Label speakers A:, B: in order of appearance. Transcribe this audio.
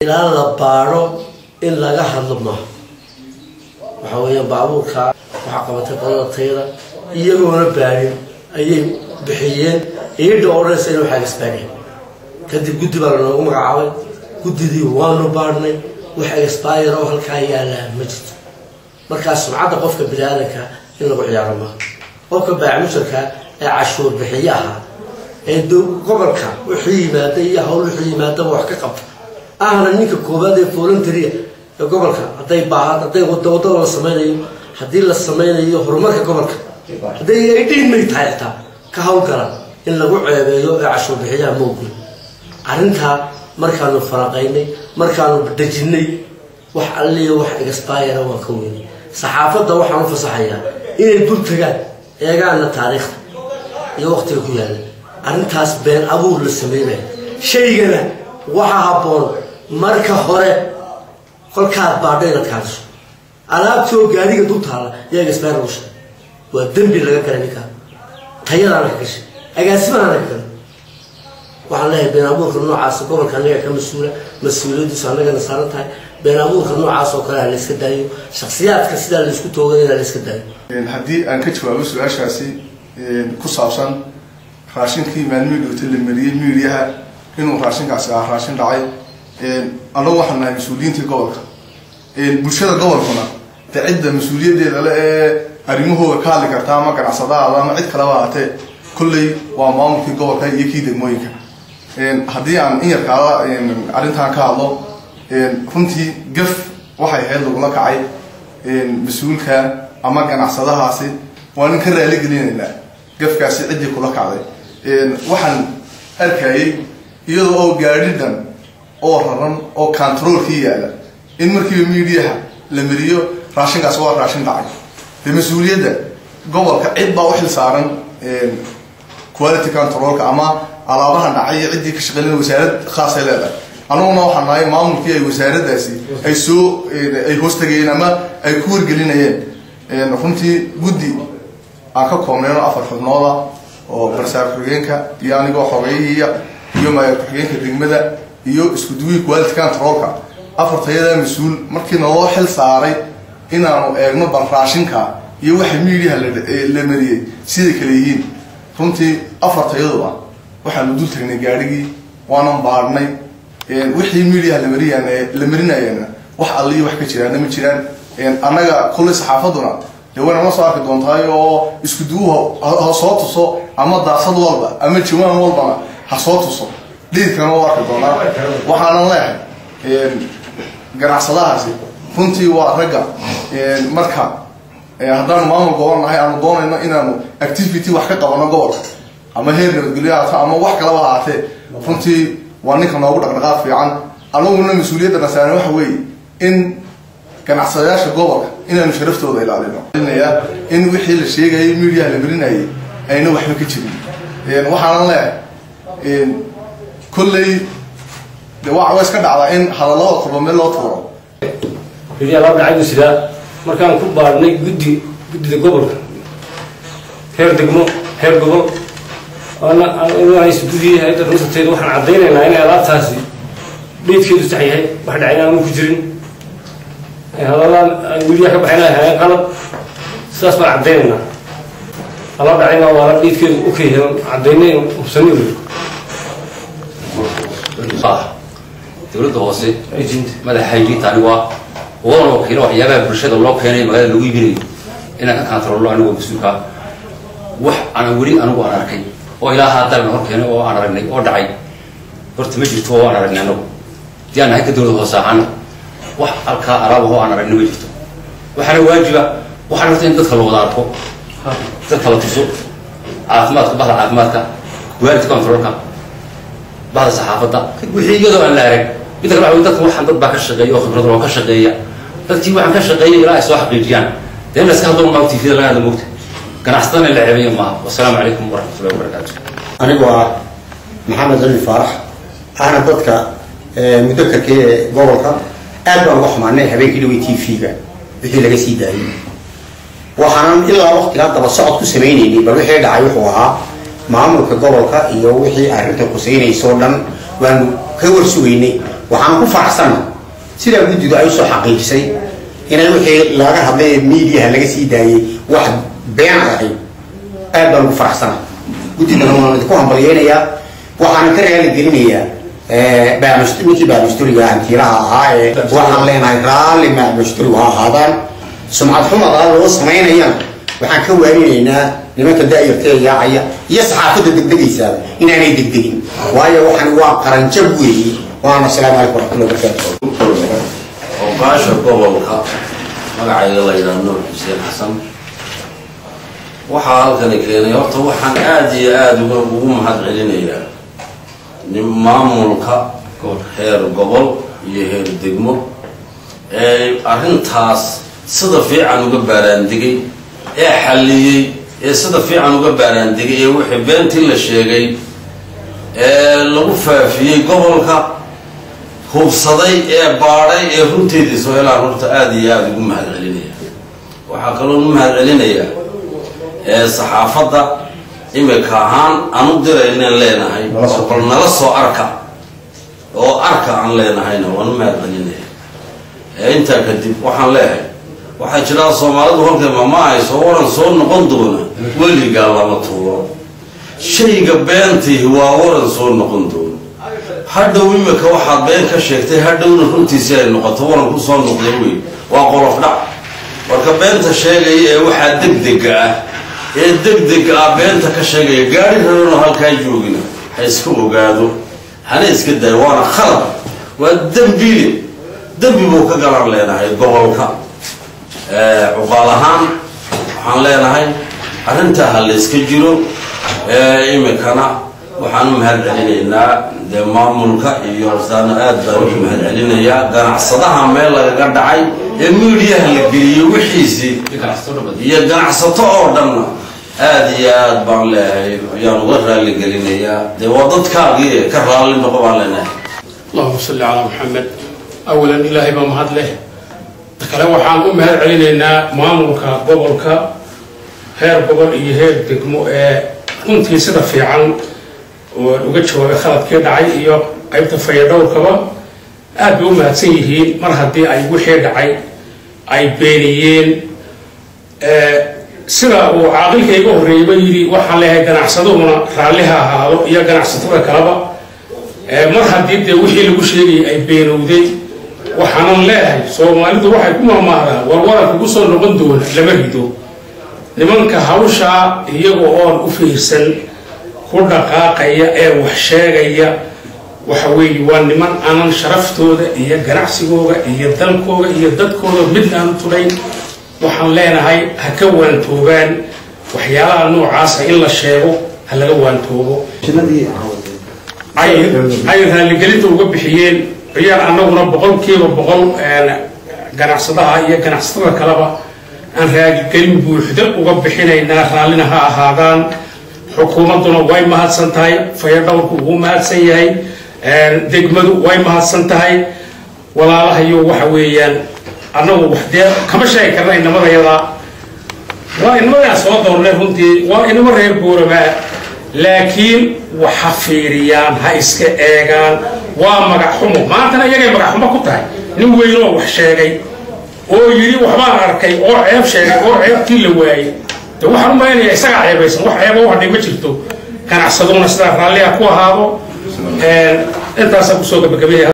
A: ilaa la baaro in laga hadlo ma waxa weeyaan baabuurka waxa qabatay qolada tayada iyagoona baarin ayay bixiyeen iyada oraysa inuu xagisbaanay kadib guddi baa loogu magacaabay guddidii waanu baarnay waxa expire oo halka yaala ma jirto markaas sumcadda qofka bidaadanka in lagu ciyaaro ma qofka baacimusharka ee cashuur bixiyaha ee gobolka wixii yimaada iyo hawl wixii yimaada wax ka qabta ahna ninka koobaad ee voluntary ee gobolka haday baahan haday waddo la sameeyo hadii la sameeyo horumarka gobolka haday ay dhiimay tahay ka hawl garan in lagu ceebeeyo ee cashuur bixiyaha moogul arinta markaanu faraqaynay markaanu dajinay wax alliyo wax expire oo ka weyn saxaafadda waxaan fasaxayaa inay dul tagaan eegaana taariikhda iyo waqtiga ku yaala arintaas been abuur la sameeyay shaygana waxa haboon marka hore kolkaad baadhayna kaasho alaabtoo gaariga dul taala iyaga expire u shay waa dambi laga garan ka tayada ka gashay agaasimaha ka garan waxaan leeyahay been abuurka noocaas gobolka anaga ka mas'uuliyadiisa anaga saaran tahay been abuurka noocaas oo kale la iska daayo shakhsiyaadka sida la isku toogay la iska daayo
B: haddii aan ka jawaabo su'aashaasi ku saabsan raashinkii maalmihii dhowtay la mariyay miiriyaha inuu raashinkaasi raashin dhacay anagu waxaan nahay mas'uuliyiinta gobolka bulshada gobolkuna cidda mas'uuliyadeeda le ee arrimahooda ka hadli karta ama ganacsadaada ama cid kale waatee kulley waa maamulkii gobolka iyo kii degmooyinka haddii aan in yarkaada arrintan ka hadlo runtii gaf waxay ahayd lagula kacay mas-uulka ama ganacsadahaasi waan in ka raali gelinaynaa gafkaasi ciddii kula kacday waxaan arkayay iyadoo oo gaadhidan oo raran oo controlkii yaala in markiiba miidiyaha la mariyo raashinkaas waa raashin dhacay dee mas-uuliyadda gobolka cid baa u xil saaran quality controlka ama alaabahan dhacay ciddii ka shaqeynaysa wasaarad khaas ah leedahay anaguna waxaan nahay maamulkii ay wasaaraddaasi ay hoostageen ama ay ku wargelinayeen runtii guddi aan ka koobnayno 4 xubnooda oo barsaar xigeenka iyo anigoo xogeeyay iyo maayar xigeenka degmada iyo isku duwi quality controlka afartayada mas'uul markii noo xil saaray inaanu eegno bal raashinka iyo waxa miidiyaha la mariyay sidii kale yihiin runtii afartayadu waxaan dul tagnay gaarigii waanan baarnay wixii miidiyaha la marinayna wax alliyo wax ka jiraan ma jiraan anaga kulli saxaafaduna dewana ma soo arki doontaay oo isku duuha ha soo tuso ama daasad walba ama jawaan walba ha soo tuso dhiidkana waa arki doonaa waxaan leeyahay ganacsadahaasi runtii waa ragga marka haddaan maamul gobol nahay aanu doonayno inaanu activity wax ka qabano gobolka ama heer nabadgelyo ama wax kale waa ahaatee runtii waa ninka noogu dhaqdhaqaaq fiican anaguna mas-uuliyadda saaran waxa weeye in ganacsadayaasha gobolka inaanu sharaftooda ilaalino in wixii la sheegayay miidiyaha la marinayay ayna waxba ka jirin waxaan leeyahay kulley waa iska dhacdaa in hadallada qurba meel loo tuuro
C: miidiya la dhacay sida markaan ku baarnay guddida gobolka heer degmo heer gobol أنا يسدودي هيدا النص تيجي وإحنا عدينا إن أنا لا تاسي بيت كده صحيح واحد عينا مو كجرين هذا لا ولي أحب عينا هاي قلب ساس ما عدينا الله بعينا ولا بيت كده أوكي عدينا وسنير
D: صح تقول ده واسي ماذا حيجي تعلوا والله كيلو يبقى برشة الله كياني مقال لوي بيني إنك كانت الله عنه وبسوكا أنا ولي أنا وأنا ركين وإلى هذا النهار كنا وأنا رجني ودعي قلت مجلس هو أنا رجنا له دي أنا هيك دول هو ساعنا وحالك أراه هو أنا رجنا مجلس وحنا واجبة وحنا تين تدخل وضعته تدخل تسوق عافماتك بعض عافماتك وارد كونترولك بعض الصحافة وحي يجوا أن لا رج إذا كانوا عندك واحد ضد باك الشقية وخبرة روك الشقية تأتي واحد كشقية لا يسوى حقيقيان دائما نسكت ضمن موتي في هذا الموت كان أحسن اللاعبين معه والسلام عليكم ورحمة الله وبركاته.
E: أنا هو محمد علي فرح أنا ضدك مذكر كي قولك أبغى أروح معنا هبيك لوي تي فيها بحي لقى سيداي وحنا إلا وقت لا تبصعد كسميني بروح يدعى يحوها معمر كقولك يوحي أهرت القصيني صورنا وأنه كور سويني waxaan ku faraxsana sida guddidu ay soo xaqiijisay inay wixii laga hadlay media laga sii daayay wax been ah aad baan ku faraxsana guddidana waan ku hambalyeynaya waxaan ka raali gelinayaa baamustiki baamusturiga hantilaha ahaa waxaan leenahay raali baamusturiga ahaadaan sumcad xumada loo sameynayaan waxaan ka waarinaynaa nimanka daayirtay yaacaya iyo saxaafada degdegaysa inaanay degdegin waayo waxaan waa qaranjab weeye waana salaamu calaykum warahmatullahi wabarakatuh
F: ogaasha gobolka magacayga la yidhaahdo Nuur Xuseen Xasan waxaa halkan keenay horta waxaan aad iyo aad ugu mahad celinayaa maamulka heer gobol iyo heer degmo arrintaas sida fiican uga baaraandigay xalliyay sida fiican uga baaraandigay wixii beentii la sheegay lagu faafiyay gobolka hubsaday baaray runteedii soo helaan horta aad iyo aad ugu mahad celinaya waxaa kaloo mahad celinaya saxaafadda imika ahaan aanu diraynan leenahay bal nala soo arka oo arka aan leenahayna waanu mahad celinaya intaa kadib waxaan leeyahay waxaa jira Soomaalidu halkay mamahayso waran soo noqon doona weligaa lama tuuro shayga beentii waa waran soo noqon doona hadhow imika waxaad been ka sheegtay hadhowna runtiisa ay noqoto waran ku soo noqday wey waa qolof dhac warka beenta sheegay waxaa degdeg ah beenta ka sheegay gaari rarno halkaa joogina ha iska ogaado hana iska day waana khalad waa dambi buu ka galan leenahay gobolka عقال ahaan waxaan leenahay arinta hal iska jiro imikana waxaan mahad celinaynaa maamulka iyo rasaana aad baan u mahad celinayaa ganacsadaha meel laga dhacay media la geliyo wixiisi iyo ganacsato oo dhan aad iyo aad baan leeyahay yaan uga raali gelinayaa wadadkaagii ka raali noqon leenahay
G: اللهم صل على محمد اولا الهي بمهد له kale waxaan u mahad celinaynaa maamulka gobolka heer gobol iyo heer degmo runtii sida fiican oo uga jawaabay khaladkii dhacay iyo qaybta fayadhowrkaba aad bay u mahadsan yihiin mar haddii ay wixii dhacay ay beeniyeen sida uu caaqilkayga horreeyba yidhi waxaan leeyahay ganacsaduhuna raalliha ahaado iyo ganacsatada kaleba mar haddii dee wixii lagu sheegayay ay beenowday waxaan leeyahay Soomaalidu waxay ku maamaadaan warwara ku soo noqon doona lama rido nimanka hawsha iyaga oo u fiirsan ku dhaqaaqaya wax sheegaya waxa weey waa niman aanan sharaftooda iyo ganacsigooda iyo dalkooda iyo dadkooda mid aan tulayn waxaan leenahay ha ka waantoogaan waxyaalaha noocaas in la sheego ha laga waantoobo ay raaligelinta uga bixiyeen ayaan annaguna boqolkiiba boqol ganacsadaha iyo ganacsatada kaleba aan raaligelin buuxda uga bixinaynaa raallina ha ahaadaan xukuumadduna way mahadsan tahay fayadhowrku ugu mahadsan yahay degmadu way mahadsan tahay walaalahayo waxa weeyaan annagu waxdee kama sheegi karna inamadayada waa inamadaa soo doornay runtii waa inama reer Boorama laakiin waxa fiiriyaan ha iska eegaan waa magac xumo maantana iyaga magac xumo ku tahay nin weyn oo wax sheegay oo yiri waxbaan arkay oo ceeb sheegay oo ceebtii la waayay waxaan u maleeyahay isaga ceebaysan wax ceeb oo hadhay ma jirto ganacsaduna sida raalliga ku ahaado intaas ku soo gabagabeeyay